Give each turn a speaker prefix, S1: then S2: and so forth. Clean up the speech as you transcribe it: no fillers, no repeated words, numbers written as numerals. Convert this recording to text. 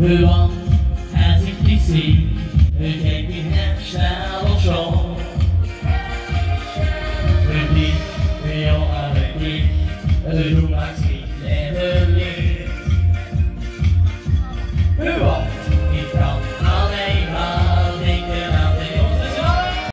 S1: Want het is precies, het heeft je net snel of zo. Het is heel erg dik, doe maar